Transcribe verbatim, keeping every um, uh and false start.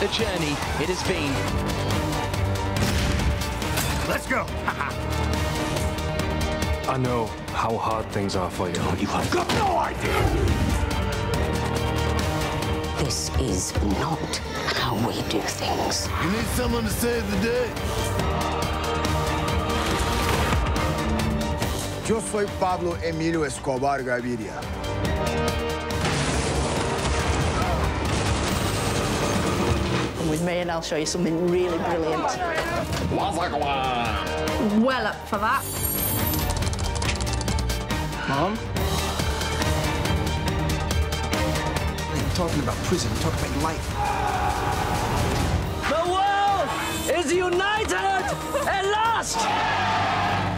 a journey it has been. Let's go! I know how hard things are for you. You have got no idea! This is not how we do things. You need someone to save the day? Yo soy Pablo Emilio Escobar Gaviria. Come with me and I'll show you something really brilliant. Well up for that. Mom? I'm talking about prison, I'm talking about life. The world is united at last!